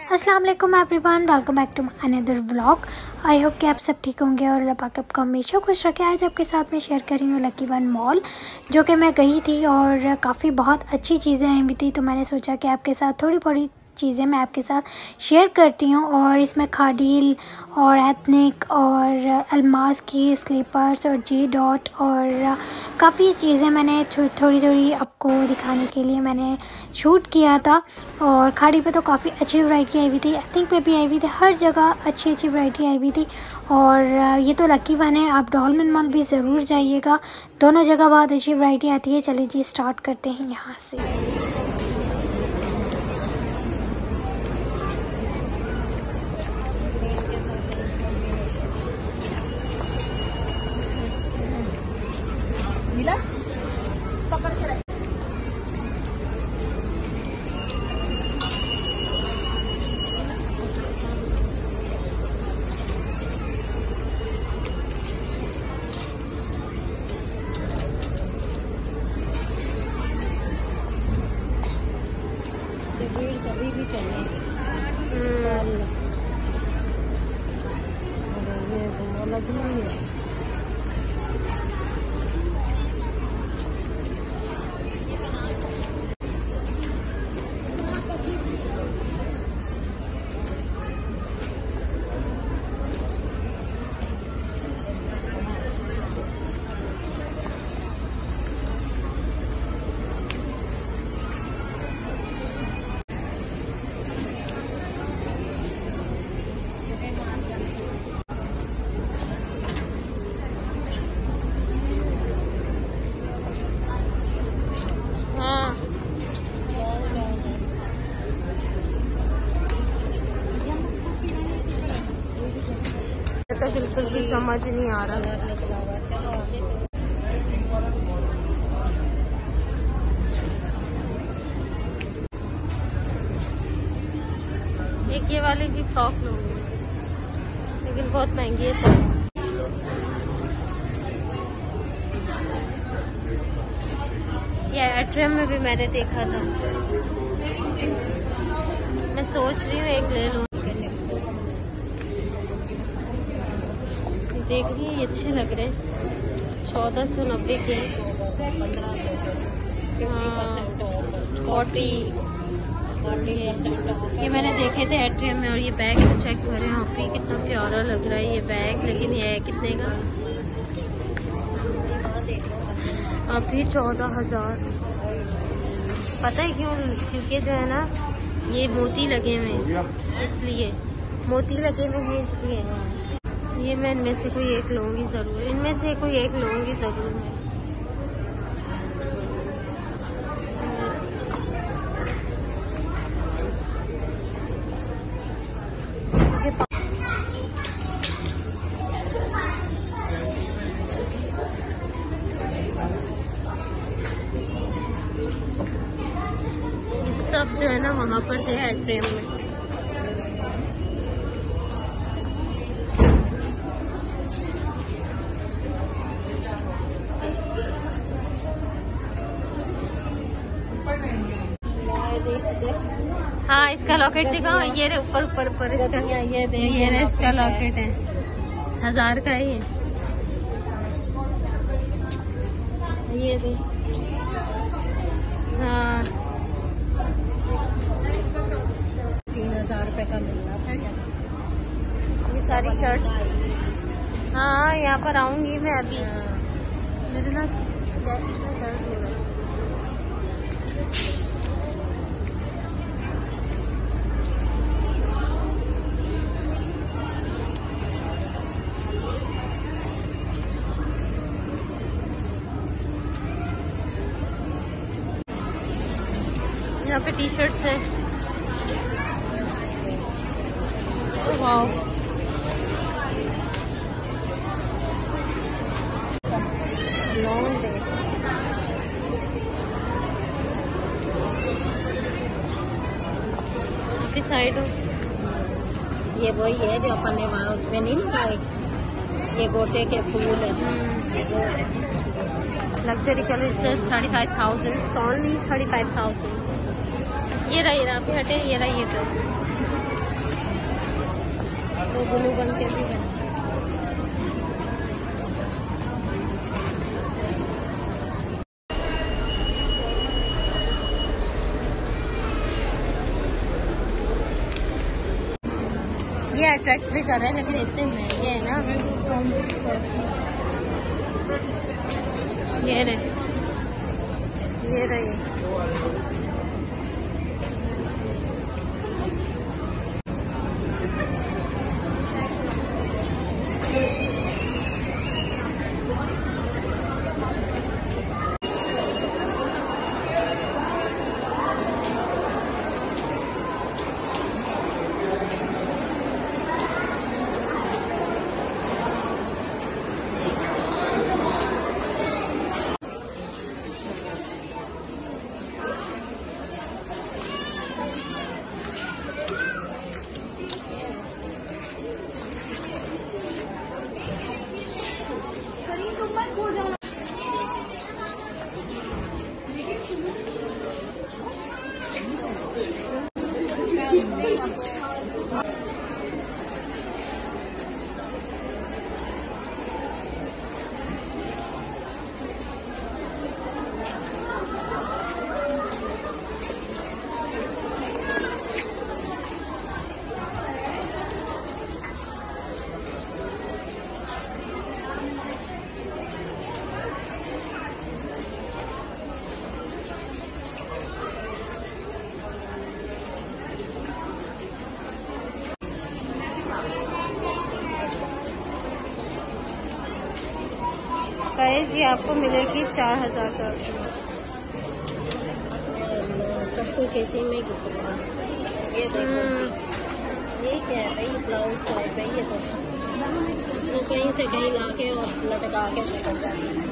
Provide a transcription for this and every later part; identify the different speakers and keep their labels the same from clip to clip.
Speaker 1: अस्सलाम वालेकुम everyone, welcome back to another vlog. I hope कि आप सब ठीक होंगे और अल्लाह पाक आपको हमेशा खुश रखे। आज आपके साथ मैं शेयर कर रही हूँ लकी वन मॉल, जो कि मैं गई थी और काफ़ी बहुत अच्छी चीज़ें आई हुई थी। तो मैंने सोचा कि आपके साथ थोड़ी थोड़ी चीज़ें मैं आपके साथ शेयर करती हूँ। और इसमें खाडील और एथनिक और अलमास की स्लीपर्स और जी डॉट और काफ़ी चीज़ें मैंने थोड़ी थोड़ी आपको दिखाने के लिए मैंने शूट किया था। और खाड़ी पे तो काफ़ी अच्छी वैरायटी आई हुई थी, एथनिक पे भी आई हुई थी, हर जगह अच्छी अच्छी वैरायटी आई हुई थी। और ये तो लकी वन है, आप डॉलमेन मॉल भी ज़रूर जाइएगा, दोनों जगह बहुत अच्छी वैरायटी आती है। चलिए जी स्टार्ट करते हैं यहाँ से।
Speaker 2: मिला पकड़ के रख। भीड़ कभी भी चले ये तो अलग नहीं है। तो बिल्कुल भी समझ नहीं आ रहा। एक ये वाली भी फ्रॉक लूंगी, लेकिन बहुत महंगी है सब। ये एट्रियम में भी मैंने देखा था, मैं सोच रही हूँ एक ले लूँ। देख रही है ये अच्छे लग रहे हैं, 1490 के। हाँ 40 ये मैंने देखे थे एट्रियम में। और ये बैग चेक करें आप ही, कितना प्यारा लग रहा है ये बैग। लेकिन ये है कितने का? अभी 14,000। पता है क्यों? क्योंकि जो है ना ये मोती लगे हुए हैं, इसलिए मोती लगे हुए हैं इसलिए। ये मैं इनमें से कोई एक लूंगी जरूर, इनमें से कोई एक लूंगी जरूर मैं। सब जो है ना वहाँ पर थे एट्रियम में। हाँ इसका लॉकेट दिखाओ। ये रे ऊपर ऊपर ऊपर इसका, ये रे इसका लॉकेट है, 1000 का है ये दे। हाँ 3000 रुपए का मिल रहा है क्या? ये सारी शर्ट्स। हाँ यहाँ पर आऊंगी मैं अभी। मेरे ना चेस्ट में दर्द हो रहा है। यहाँ पे टी शर्ट्स है। Wow long day. आपकी साइड हो ये वही है जो अपन ने वहाँ उसमें नहीं लगाए, ये गोटे के फूल है। लग्जरी कलर से 35,000 ओनली 35,000। ये रहा पे हटे, ये रहा ये ड्रेस। वो ग्लू बन के भी बने। ये अट्रैक्ट भी कर रहे हैं लेकिन इतने महंगे हैं ना। ये रहे गाइस, ये आपको मिलेगी 4000 का। सब कुछ इसी में घुस रहा है। ये क्या है भाई, ब्लाउज टाइप है। ये तो कहीं से कहीं लाके और लटका के निकल जाती है।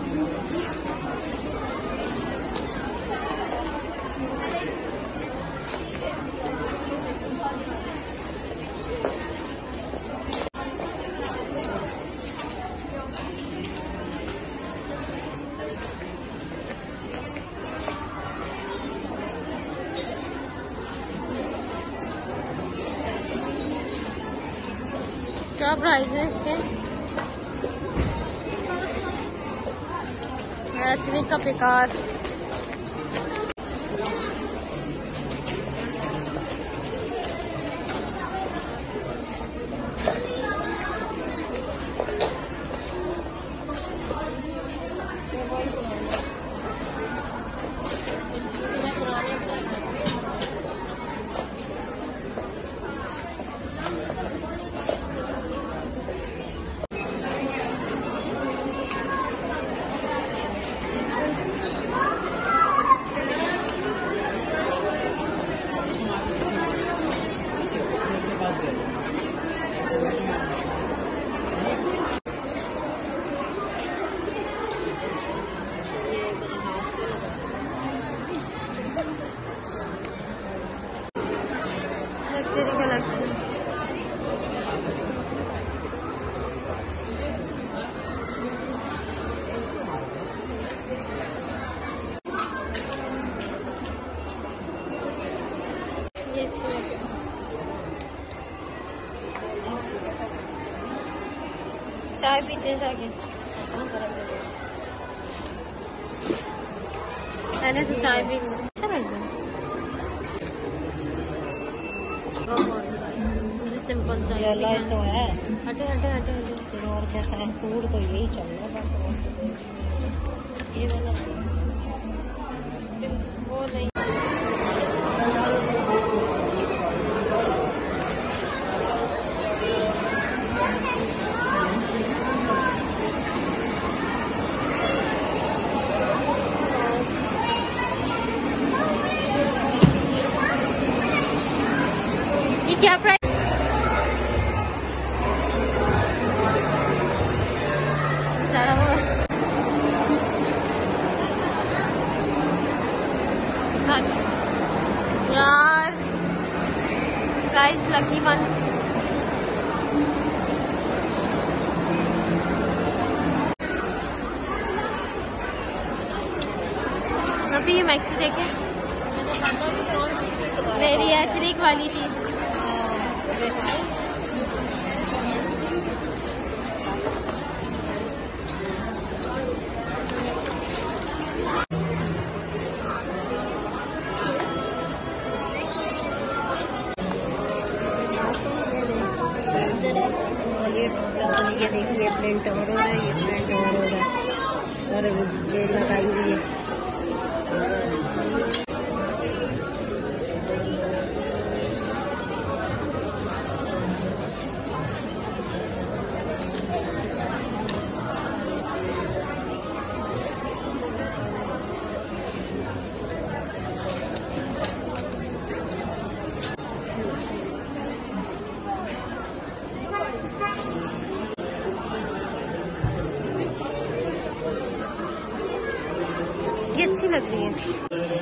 Speaker 2: क्या प्राइस है इसके? एथनिक का बेकार। Luxury collection. ये चाय पीते जाके मैंने तो चाय भी अच्छा लग रहा है। सिंपल चाय लाइट तो है। हटे हटे हटे हटे। और कैसा है सूट तो यही चल रहा है बस। ये वाला वो नहीं। ये क्या प्राइस? यार गाइस, लकी वन। अभी ये मैक्सी देखे, मेरी एथनिक वाली थी। ये देखिए प्रिंट और हो रहा है, ये प्रिंट और हो रहा है और ये लगाई हुई है। ये अच्छी लग रही है।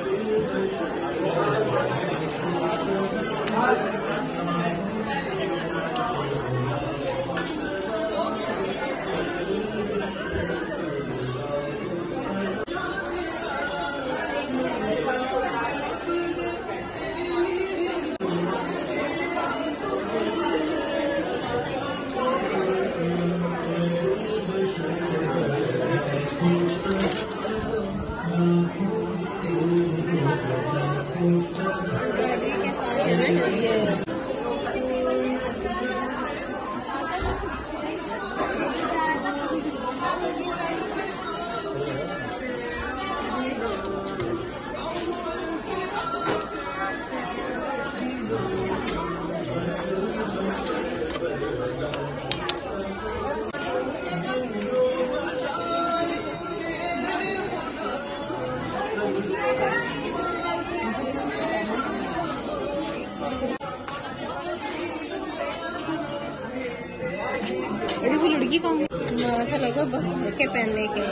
Speaker 2: लड़की को ऐसा लगा के पहनने के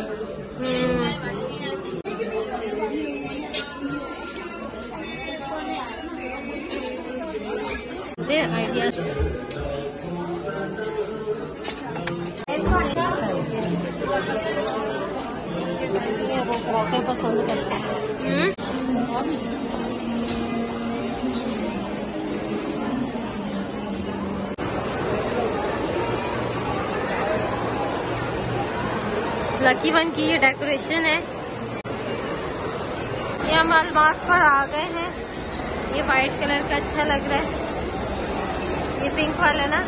Speaker 2: आइडिया वो फ्रॉकें पसंद करते हैं। लकी वन की ये डेकोरेशन है। ये हम अलमास पर आ गए हैं। ये वाइट कलर का अच्छा लग रहा है। ये पिंक वाला ना,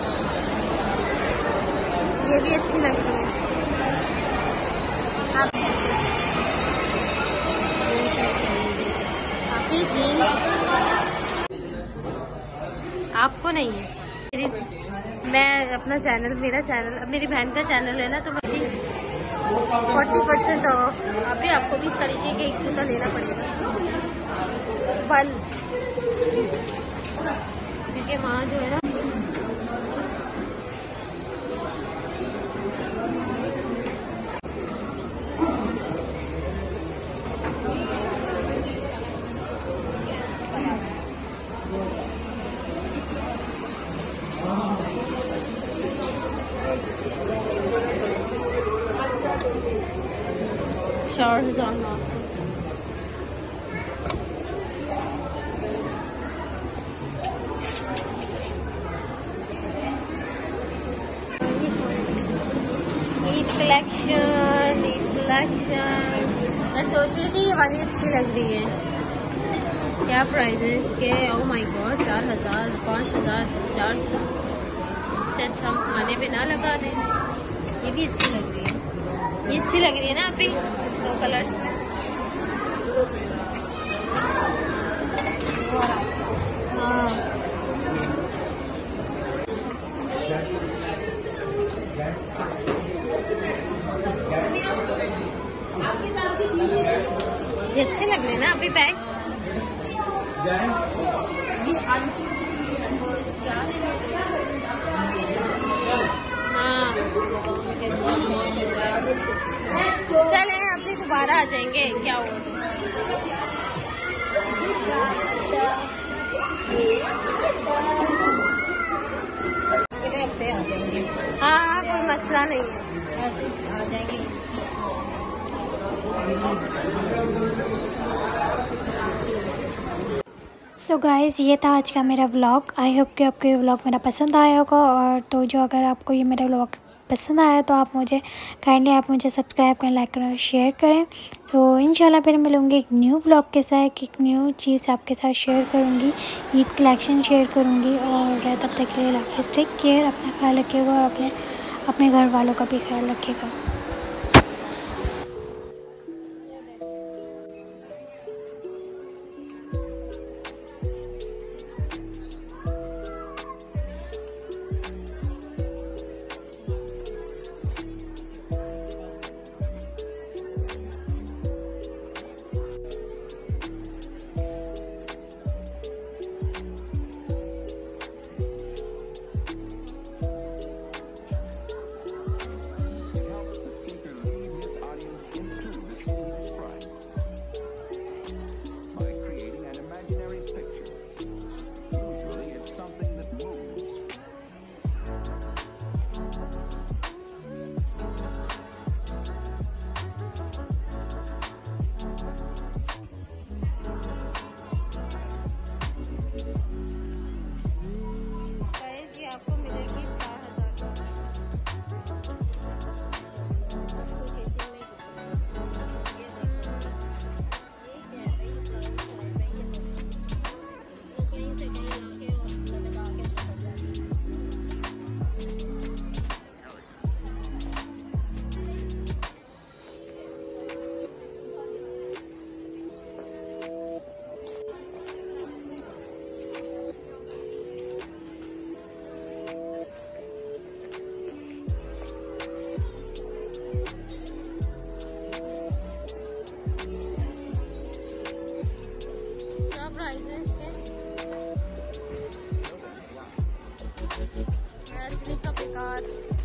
Speaker 2: ये भी अच्छी लग रही है। आप ये जीन्स आपको नहीं है। मैं अपना चैनल, मेरा चैनल, अब मेरी बहन का चैनल है ना, तो मेरी 40% ऑफ। अभी आपको भी इस तरीके के एक जूता लेना पड़ेगा बल, क्योंकि वहाँ जो है ना showers on also. कलेक्शन मैं सोच रही थी ये वाली अच्छी लग रही है। क्या प्राइस है इसके? ओह माय गॉड, 4000, 5000, 400 से अच्छा हम खाने पे ना लगा दें। ये भी अच्छी लग रही है। ये अच्छी लग रही है ना आप ही? दो कलर हाँ। ये अच्छे लग रहे हैं ना अभी बैग्स? हाँ चले अभी दोबारा आ जाएंगे, क्या हुआ तो। अगले हफ्ते आ जाएंगे। हाँ कोई मसला नहीं है, ऐसे आ जाएंगे।
Speaker 1: सो गाइज़ ये था आज का मेरा व्लॉग। आई होप कि आपको ये व्लॉग मेरा पसंद आया होगा। और तो जो अगर आपको ये मेरा व्लॉग पसंद आया तो आप मुझे काइंडली आप मुझे सब्सक्राइब करें, लाइक करें और शेयर करें। तो इंशाल्लाह फिर मिलूँगी एक न्यू व्लॉग के साथ, एक न्यू चीज़ आपके साथ शेयर करूँगी, ईद कलेक्शन शेयर करूँगी। और तब तक के लिए हाफिज़, टेक केयर, अपना ख्याल रखिएगा और अपने अपने घर वालों का भी ख्याल रखिएगा।
Speaker 2: आपको मिलेगी 4000 का बेकार